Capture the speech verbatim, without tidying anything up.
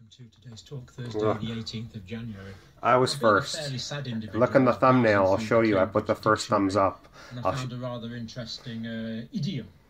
welcome to today's talk, Thursday, Ugh. the eighteenth of January. I was I've been a first. fairly sad individual. Look in the I've browsing thumbnail, I'll through show the you I put the Cambridge first thumbs Dictionary, up. And I I'll found a rather interesting uh, idiom